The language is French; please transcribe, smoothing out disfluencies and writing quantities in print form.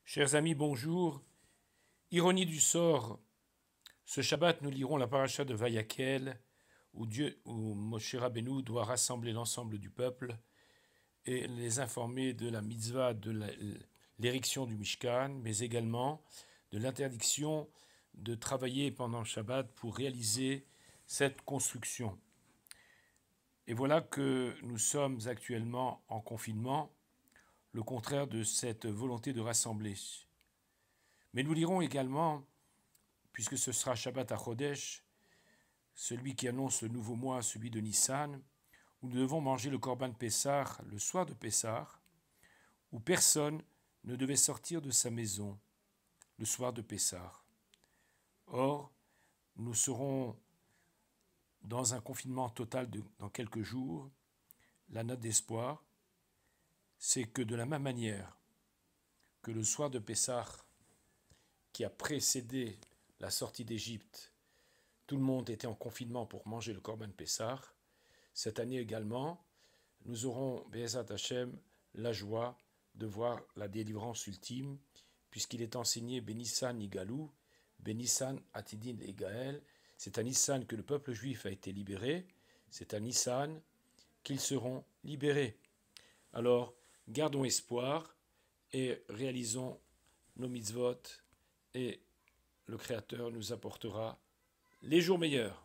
Chers amis, bonjour. Ironie du sort, ce Shabbat, nous lirons la paracha de Vayakel, où Moshe Rabbeinu doit rassembler l'ensemble du peuple et les informer de la mitzvah l'érection du Mishkan, mais également de l'interdiction de travailler pendant le Shabbat pour réaliser cette construction. Et voilà que nous sommes actuellement en confinement, le contraire de cette volonté de rassembler. Mais nous lirons également, puisque ce sera Shabbat à Chodesh, celui qui annonce le nouveau mois, celui de Nissan, où nous devons manger le Korban Pessah le soir de Pessah, où personne ne devait sortir de sa maison le soir de Pessah. Or, nous serons dans un confinement total dans quelques jours. La note d'espoir, c'est que de la même manière que le soir de Pessah, qui a précédé la sortie d'Égypte, tout le monde était en confinement pour manger le Korban Pessah. Cette année également, nous aurons, Be'ezat Hashem, la joie de voir la délivrance ultime, puisqu'il est enseigné Benissan Igalou, Benissan Atidin et Gaël. C'est à Nissan que le peuple juif a été libéré, c'est à Nissan qu'ils seront libérés. Alors, gardons espoir et réalisons nos mitzvot, et le Créateur nous apportera les jours meilleurs.